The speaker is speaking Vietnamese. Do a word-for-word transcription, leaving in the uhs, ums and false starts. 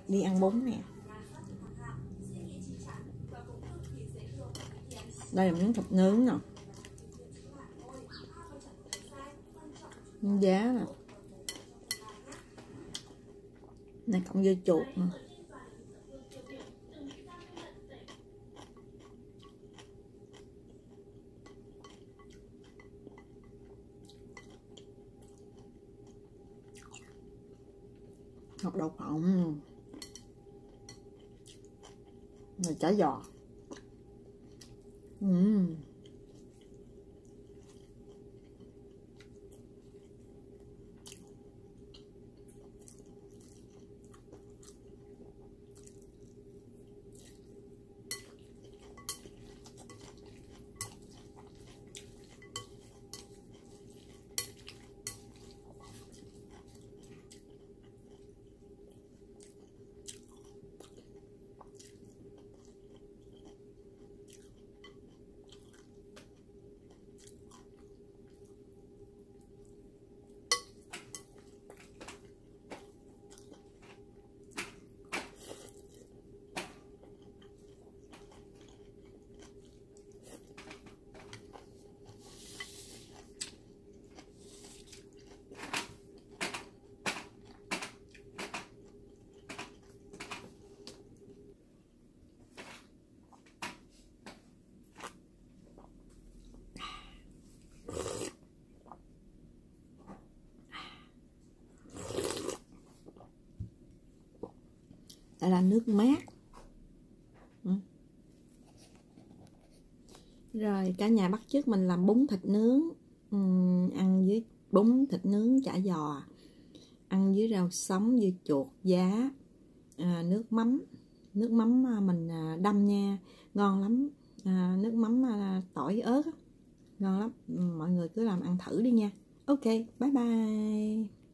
đi ăn bún nè. Đây là miếng thịt nướng nè, giá nè, này cộng dưa chuột nè. Hột đậu phộng, này chả giò. Uhm. Đây là nước mát. Ừ. Rồi cả nhà bắt chước mình làm bún thịt nướng, ừ, ăn với bún thịt nướng chả giò, ăn với rau sống, dưa chuột, giá, à, nước mắm, nước mắm mình đâm nha, ngon lắm, à, nước mắm tỏi ớt, ngon lắm. Mọi người cứ làm ăn thử đi nha. Ok, bye bye.